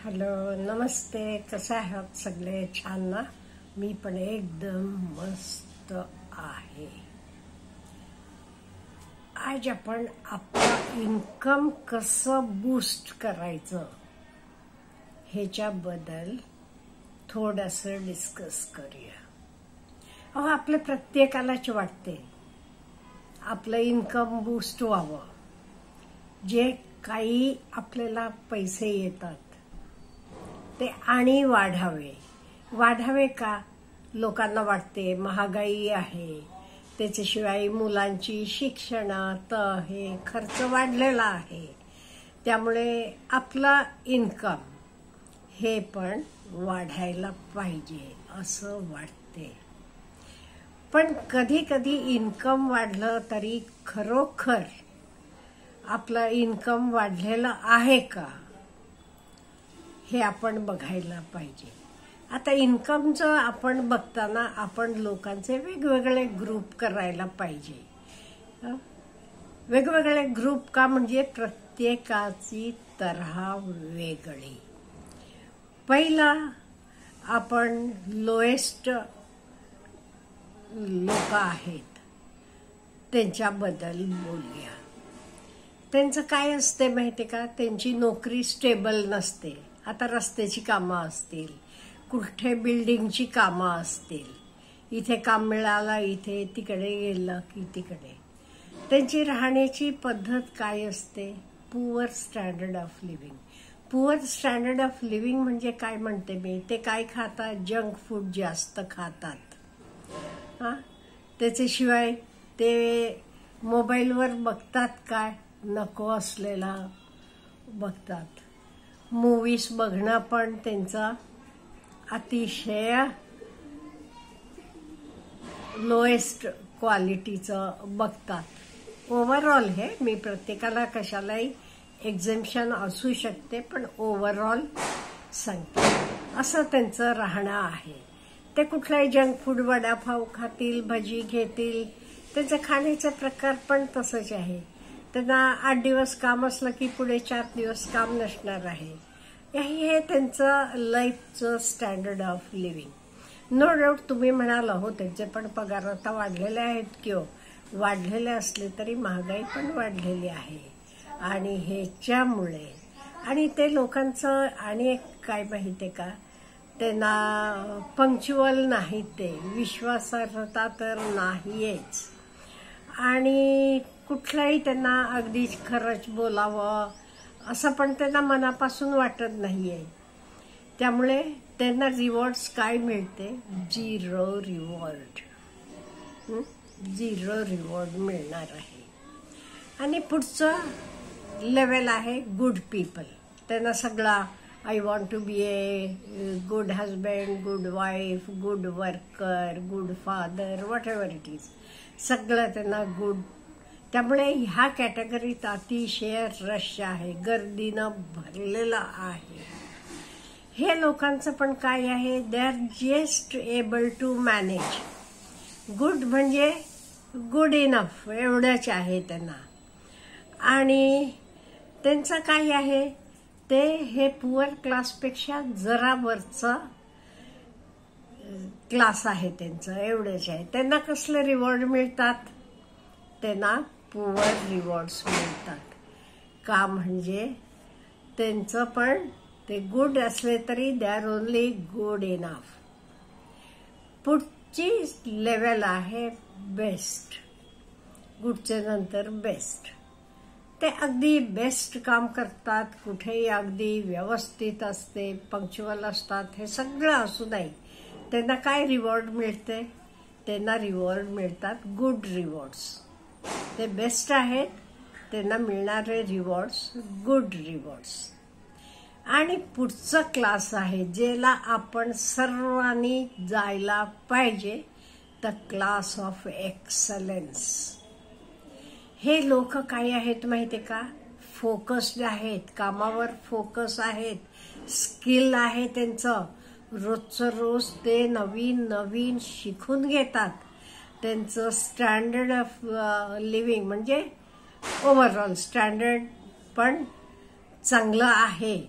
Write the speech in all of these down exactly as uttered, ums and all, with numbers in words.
Hello, नमस्ते. कसे आहात सगळे? छान ना? मी पण एकदम मस्त आहे. आज आपण आपलं इन्कम कसं बूस्ट करायचं ह्याच्याबद्दल थोडंसं डिस्कस करूया. अहो, आपल्या प्रत्येकालाच वाटते आपलं इन्कम बूस्ट व्हावं. जे काही आपल्याला पैसे येतात ते आणि वाढावे. वाढावे का? लोकांना वाटते महागाई आहे, त्याच्याशिवाय मुलांची शिक्षण तर हे खर्च वाढलेला आहे, त्यामुळे आपला इन्कम हे पण वाढायला पाहिजे असं वाटते. पण कधी कधी इन्कम वाढलं तरी खरोखर आपलं इन्कम वाढलेलं आहे का हे आपण बघायला पाहिजे. आता इन्कमचं आपण बघताना आपण लोकांचे वेगवेगळे ग्रुप करायला पाहिजे. वेगवेगळे ग्रुप का? म्हणजे प्रत्येकाची तऱ्हा वेगळी. पहिला आपण लोएस्ट लोक आहेत त्यांच्याबद्दल बोलूया. त्यांचं काय असते माहिती का? त्यांची नोकरी स्टेबल नसते. आता रस्त्याची कामं असतील, कुठे बिल्डिंगची कामं असतील, इथे काम मिळालं इथे, तिकडे गेलं की तिकडे. त्यांची राहण्याची पद्धत काय असते? Poor standard of living. Poor standard of living म्हणजे काय म्हणते मी? ते काय खातात? जंक फूड जास्त खातात. हा, त्याच्याशिवाय ते मोबाईलवर बघतात काय नको असलेला बघतात. मूवीज बघणं पण त्यांचा अतिशय लोएस्ट क्वालिटीचं बघतात. ओव्हरऑल हे मी प्रत्येकाला कशालाही एक्झेम्पशन असू शकते, पण ओव्हरऑल सांगते असं त्यांचं राहणं आहे. ते कुठलाही जंक फूड, वडापाव खातील, भजी घेतील. त्यांचं खाण्याचा प्रकार पण तसंच आहे. त्यांना आठ दिवस काम असलं की पुढे चार दिवस काम नसणार आहे. हे त्यांचं लाईफचं standard of living. No doubt तुम्ही म्हणाल हो त्यांचे पण पगार आता वाढलेले आहेत किंवा वाढलेले असले तरी महागाई पण वाढलेली आहे. आणि ह्याच्यामुळे आणि ते लोकांचं आणि एक काय माहिती आहे का? त्यांना पंक्च्युअल नाहीत, ते विश्वासार्हता तर नाहीच. आणि कुठलाही त्यांना अगदीच खरंच बोलावं असं पण त्यांना मनापासून वाटत नाहीये. त्यामुळे त्यांना रिवॉर्ड्स काय मिळते? Zero reward. झिरो रिवॉर्ड मिळणार आहे. आणि पुढचं लेवल आहे गुड पीपल. त्यांना सगळा I want to be a good husband, good wife, good worker, good father, whatever it is, सगळं त्यांना गुड. त्यामुळे ह्या कॅटेगरीत अतिशय रश आहे, गर्दीनं भरलेलं आहे. हे लोकांचं पण काय आहे? They are just able to manage. Good म्हणजे गुड इनफ एवढंच आहे त्यांना. आणि त्यांचं काय आहे? ते हे पुअर क्लासपेक्षा जरा वरचं क्लास आहे त्यांचं, एवढंच आहे. त्यांना कसले रिवॉर्ड मिळतात? त्यांना पुअर रिवॉर्ड्स मिळतात. का? म्हणजे त्यांचं पण ते गुड असले तरी they are only good enough. पुढची लेवल आहे बेस्ट. गुडचे नंतर बेस्ट. ते अगदी बेस्ट काम करतात, कुठेही अगदी व्यवस्थित असते, पंक्च्युअल असतात. हे सगळं असू नाही, त्यांना काय रिवॉर्ड मिळते? त्यांना रिवॉर्ड मिळतात गुड रिवॉर्ड्स. ते बेस्ट आहेत, त्यांना मिळणारे रिवॉर्ड्स गुड रिवॉर्ड्स. आणि पुढचं क्लास आहे ज्याला आपण सर्वांनी जायला पाहिजे, द क्लास ऑफ एक्सलन्स. हे लोक काय आहेत माहिती का? फोकस्ड आहेत, कामावर फोकस आहेत, स्किल आहे त्यांचं. रोजचं रोज ते नवीन नवीन शिकून घेतात. त्यांचं स्टँडर्ड ऑफ लिव्हिंग म्हणजे ओव्हरऑल स्टँडर्ड पण चांगलं आहे.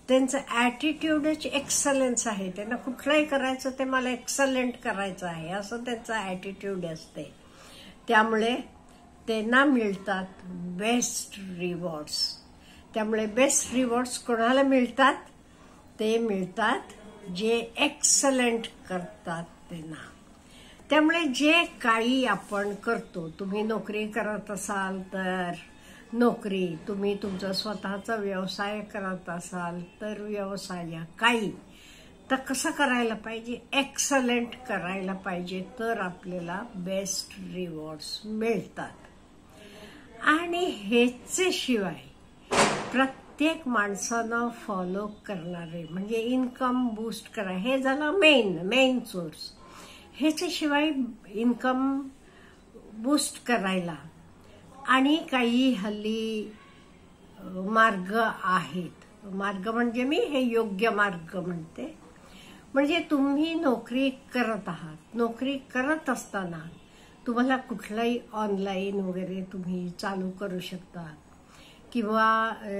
त्यांचं ॲटिट्यूडच एक्सलन्स आहे. त्यांना कुठलंही करायचं ते मला एक्सलंट करायचं आहे असं त्यांचं ॲटिट्यूड असते. त्यामुळे त्यांना मिळतात बेस्ट रिवॉर्ड्स. त्यामुळे बेस्ट रिवॉर्ड्स कोणाला मिळतात? ते मिळतात जे एक्सलंट करतात त्यांना. त्यामुळे जे काही आपण करतो, तुम्ही नोकरी करत असाल तर नोकरी, तुम्ही तुमचा स्वतःचा व्यवसाय करत असाल तर व्यवसाय, काही तर कसं करायला पाहिजे? एक्सलंट करायला पाहिजे, तर आपल्याला बेस्ट रिवॉर्ड्स मिळतात. आणि ह्याचे शिवाय प्रत्येक माणसानं फॉलो करणारे म्हणजे इन्कम बूस्ट करा, हे झालं मेन मेन सोर्स. ह्याच्याशिवाय इन्कम बूस्ट करायला आणि काही हल्ली मार्ग आहेत. मार्ग म्हणजे मी हे योग्य मार्ग म्हणते. म्हणजे तुम्ही नोकरी करत आहात, नोकरी करत असताना तुम्हाला कुठलाही ऑनलाईन वगैरे तुम्ही चालू करू शकता किंवा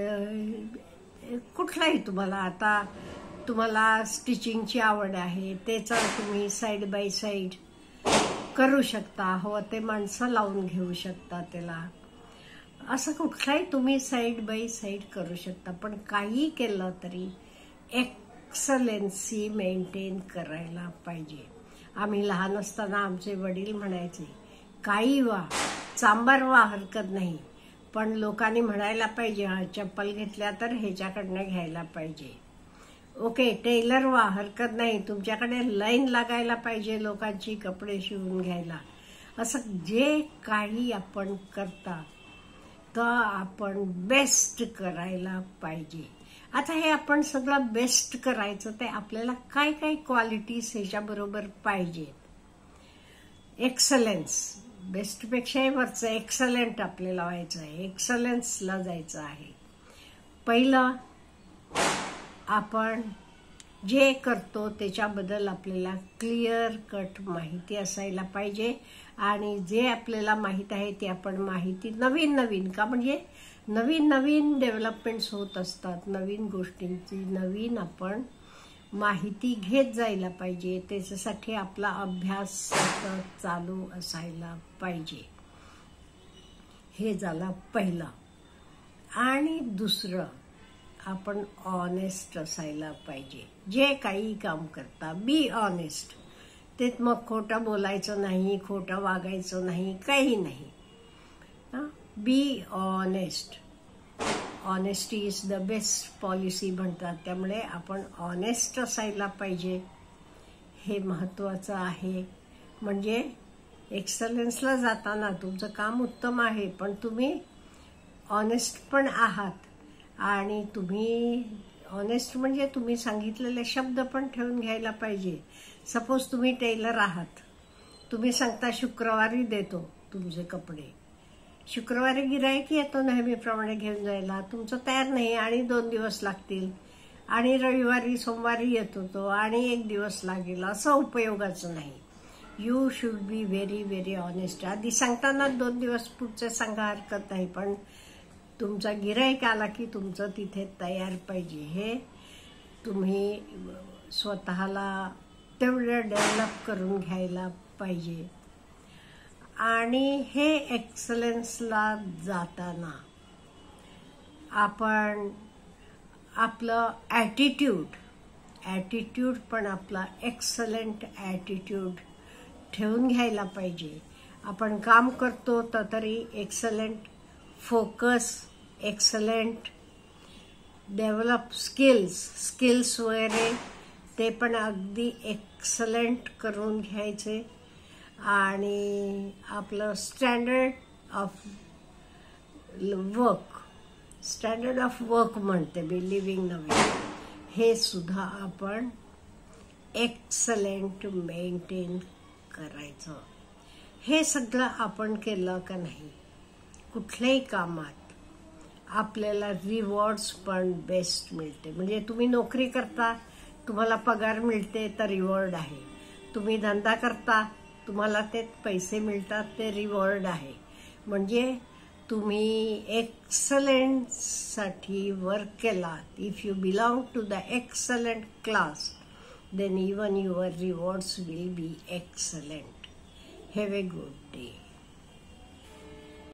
कुठलाही तुम्हाला, आता तुम्हाला स्टिचिंगची आवड आहे त्याचा तुम्ही साईड बाय साईड करू शकता. हवं ते माणसं लावून घेऊ शकता त्याला, असं कुठलाही तुम्ही साईड बाय साईड करू शकता. पण काही केलं तरी एक्सलन्सी मेंटेन करायला पाहिजे. आम्ही लहान असताना आमचे वडील म्हणायचे, काही वा, चांबार वा, हरकत नाही, पण लोकांनी म्हणायला पाहिजे हा चप्पल घेतल्या तर ह्याच्याकडनं घ्यायला पाहिजे. ओके, टेलर वा, हरकत नाही, तुमच्याकडे लाईन लागायला पाहिजे लोकांची कपडे शिवून घ्यायला. असं जे काही आपण करता तर आपण बेस्ट करायला पाहिजे. आता हे आपण सगळं बेस्ट करायचं, ते आपल्याला काय काय क्वालिटीज ह्याच्याबरोबर पाहिजेत? एक्सलन्स, बेस्टपेक्षाही वरचं एक्सलंट आपल्याला व्हायचं आहे, एक्सलन्सला जायचं आहे. पहिलं, आपण जे करतो त्याच्याबद्दल आपल्याला क्लिअर कट माहिती असायला पाहिजे. आणि जे आपल्याला माहीत आहे ते आपण माहिती नवीन नवीन का म्हणजे नवीन नवीन डेव्हलपमेंट्स होत असतात, नवीन गोष्टींची नवीन आपण माहिती घेत जायला पाहिजे. त्याच्यासाठी आपला अभ्यास सतत चालू असायला पाहिजे. हे झालं पहिलं. आणि दुसरं, आपण ऑनेस्ट असायला पाहिजे. जे काही काम करता बी ऑनेस्ट. ते मग खोटं बोलायचं नाही, खोटं वागायचं नाही, काही नाही. Be honest. Honesty is the best policy म्हणतात. त्यामुळे आपण ऑनेस्ट असायला पाहिजे, हे महत्त्वाचं आहे. म्हणजे एक्सलन्सला जाताना तुमचं काम उत्तम आहे, पण तुम्ही ऑनेस्ट पण आहात. आणि तुम्ही ऑनेस्ट म्हणजे तुम्ही सांगितलेले शब्द पण ठेवून घ्यायला पाहिजे. सपोज तुम्ही टेलर आहात, तुम्ही सांगता शुक्रवारी देतो तुमचे कपडे, शुक्रवारी गिराईक येतो नेहमीप्रमाणे घेऊन जायला, तुमचं तयार नाही आणि दोन दिवस लागतील, आणि रविवारी सोमवारी येतो तो आणि एक दिवस लागेल, असं उपयोगाचं नाही. You should be very very honest. आधी सांगताना दोन दिवस पुढचे सांगा, हरकत नाही, पण तुमचा गिराईक आला की तुमचं तिथे तयार पाहिजे. हे तुम्ही स्वतःला तेवढं डेव्हलप करून घ्यायला पाहिजे. आणि हे एक्सलन्सला जाताना आपण आपलं ॲटिट्यूड ॲटिट्यूड पण आपला एक्सलंट ॲटिट्यूड ठेवून घ्यायला पाहिजे. आपण काम करतो तर तरी excellent focus, excellent develop skills skills वगैरे ते पण अगदी एक्सलंट करून घ्यायचे. आणि आपलं standard of work standard of work म्हणते मी, लिव्हिंग नवीन, हे सुद्धा आपण एक्सलंट मेंटेन करायचं. हे सगळं आपण केलं का नाही, कुठल्याही कामात आपल्याला रिवॉर्ड्स पण बेस्ट मिळते. म्हणजे तुम्ही नोकरी करता, तुम्हाला पगार मिळते तर रिवॉर्ड आहे. तुम्ही धंदा करता, तुम्हाला ते पैसे मिळतात, ते रिवॉर्ड आहे. म्हणजे तुम्ही एक्सलंटसाठी वर्क केलात, if you belong to the excellent class, then even your rewards will be excellent. Have a good day.